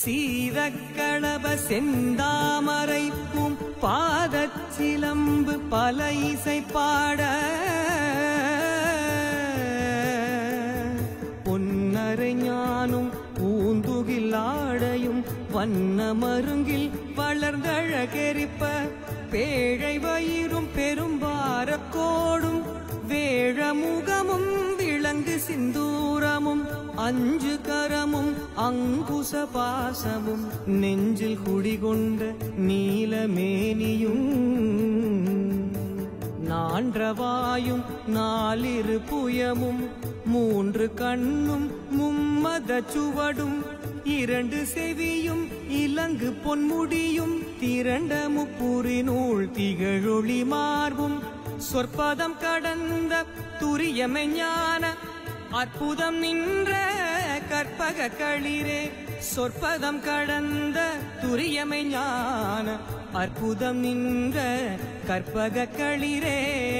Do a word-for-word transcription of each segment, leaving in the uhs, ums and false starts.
சீதக்களப செந்தாமரைப்பும் பாதச்சிலம்பு பல இசை பாட பொன்னரை ஞானும் பூந்துகில் ஆடையும் வண்ண மருங்கில் வளர்ந்தழகெரிப்ப பேழை வயிறும் பெரும்பாரக்கோடும் வேழமுகமும் விளங்கு சிந்தூரமும் அஞ்சு கரமும் அங்குச பாசமும் நெஞ்சில் குடிகொண்ட நீலமேனியும் நான்றவாயும் நாலிரு புயமும் மூன்று கண்ணும் மும்மத சுவடும் இரண்டு செவியும் இலங்கு பொன்முடியும் திரண்ட முப்புரி நூல் திகழொளி மார்பும் சொற்பதம் கடந்த துரியமெஞான அற்புதம் நின்ற கற்பக களிரே சொற்பதம் கடந்த துரியமெஞான அற்புதம் நின்ற கற்பக களிரே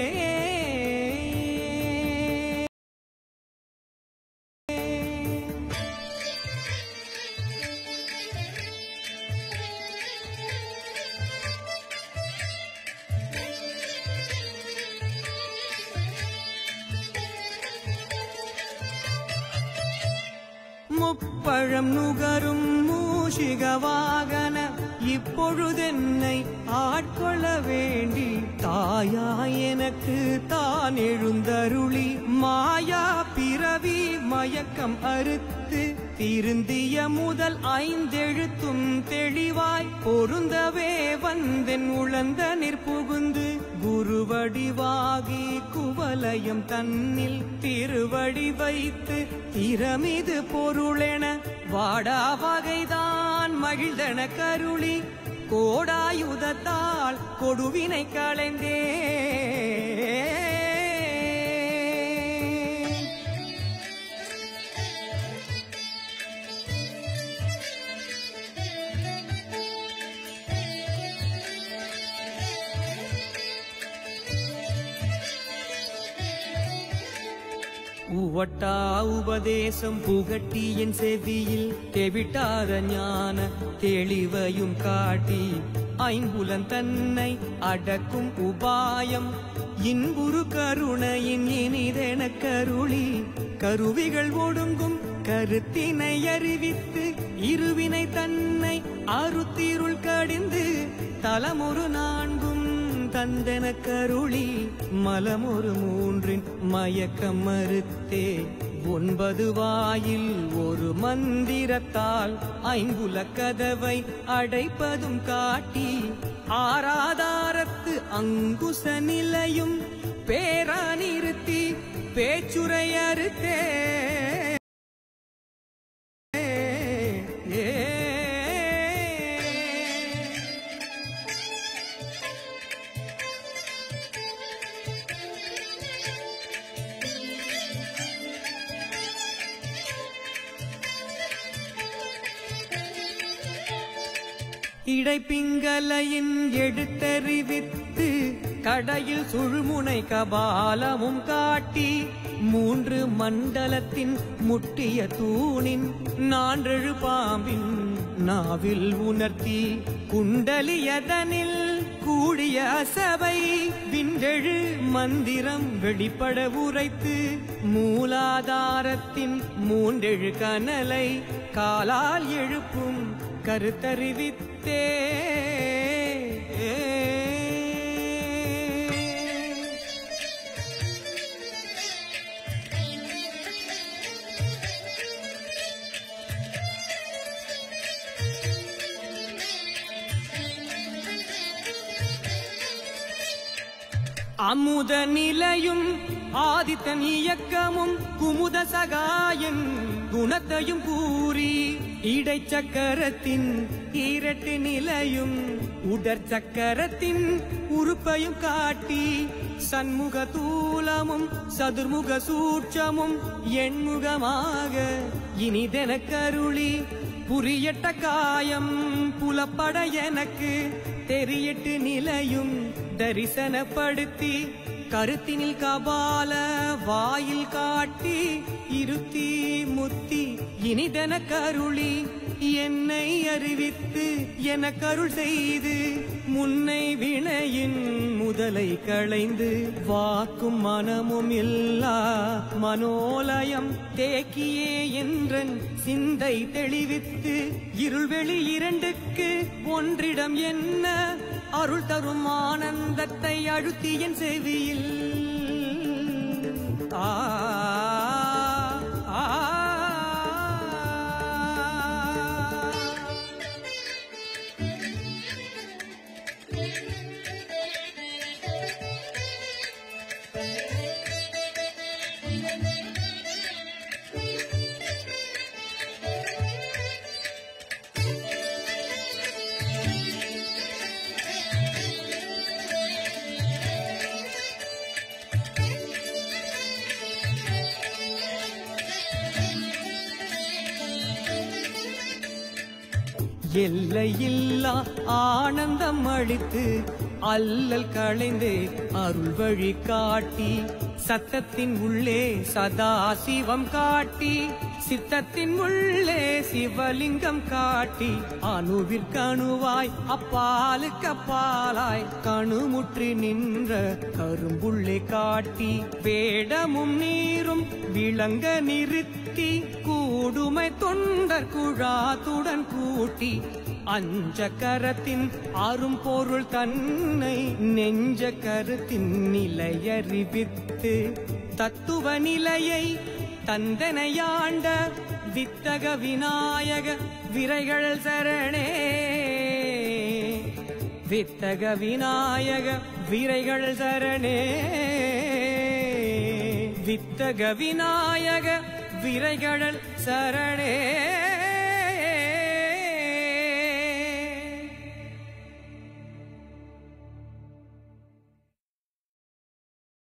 முப்பழம் நுகரும் மூஷிக வாகன இப்பொழுதென்னை ஆட்கொள்ள வேண்டி தாயா எனக்கு தான் எழுந்தருளி மாயா பிறவி மயக்கம் அறுத்து திருந்திய முதல் ஐந்தெழுத்தும் தெளிவாய் பொருந்தவே வந்தென் உழந்த நிற்புகுந்து குருவடிவாகி குவலயம் தன்னில் திருவடி வைத்து திறமிது பொருளென வாடா வகைதான் மகிழ்ந்தன கருளி கோடாயுதத்தால் கொடுவினை களைந்தே உவட்டா உபதேசம் புகட்டி என் செவியில் தெவிட்டாத ஞான தெளிவையும் காட்டி ஐம்புலன் தன்னை அடக்கும் உபாயம் இன்புரு கருணையின் இனிதென கருளி கருவிகள் ஒடுங்கும் கருத்தினை அறிவித்து இருவினை தன்னை அறுத்திருள் கடிந்து தலமொரு நான்கும் தந்தன கருளி மலமொரு மூன்றின் மயக்கம் மறுத்தே ஒன்பது வாயில் ஒரு மந்திரத்தால் ஐம்புல கதவை அடைப்பதும் காட்டி ஆராதாரத்து அங்குச நிலையும் பேரா நிறுத்தி பேச்சுரை அறுத்தே இடைப்பிங்கலையின் எடுத்தறிவித்து கடையில் சுழுமுனை கபாலமும் காட்டி மூன்று மண்டலத்தின் முட்டிய தூணின் நான்றெழு பாம்பின் நாவில் உணர்த்தி குண்டலியதனில் கூடிய அசபை விண்டெழு மந்திரம் வெளிப்பட உரைத்து மூலாதாரத்தின் மூன்றெழு கனலை காலால் எழுப்பும் கருத்தறிவித்தே அமுத நிலையும் ஆதித்தன் இயக்கமும் குமுத சகாயன் குணத்தையும் கூறி இடைச்சக்கரத்தின் இரட்டு நிலையும் உடற் சக்கரத்தின் உறுப்பையும் காட்டி சண்முக தூலமும் சதுர்முக சூட்சமும் எண்முகமாக இனிதென கருளி புரியட்ட காயம் புலப்பட எனக்கு தெரியட்டு நிலையும் தரிசனப்படுத்தி கருத்தினில் கபால வாயில் காட்டி இருத்தி முத்தி இனிதென கருளி என்னை அறிவித்து என கருள் செய்து முன்னை வினையின் முதலை களைந்து வாக்கும் மனமும் இல்லா மனோலயம் தேக்கியே என்றன் சிந்தை தெளிவித்து இருள்வெளி இரண்டுக்கு ஒன்றிடம் என்ன அருள் தரும் ஆனந்தத்தை அழுத்தியன் செவியில் ஆ எல்லையில்லா ஆனந்தம் அளித்து அல்லல் களைந்து அருள் வழி காட்டி சத்தத்தின் உள்ளே சதா சிவம் காட்டி சித்தத்தின் உள்ளே சிவலிங்கம் காட்டி அணுவிற்கணுவாய் அப்பாலுக்கு அப்பாலாய் கணுமுற்றி நின்ற கரும்புள்ளே காட்டி வேடமும் நீரும் விளங்க நிறுத்தி கூடுமை தொண்டர் குழாத்துடன் கூட்டி அஞ்ச கரத்தின் அரும் பொருள் தன்னை நெஞ்ச கருத்தின் நிலையறிவித்து தத்துவ நிலையை தந்தனையாண்ட வித்தக விநாயக விரைகள் சரணே வித்தக விநாயக விரைகள் சரணே வித்தக விநாயக விரைகள் சரணே